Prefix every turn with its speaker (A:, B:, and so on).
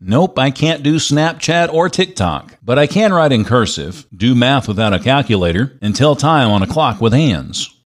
A: Nope, I can't do Snapchat or TikTok, but I can write in cursive, do math without a calculator, and tell time on a clock with hands.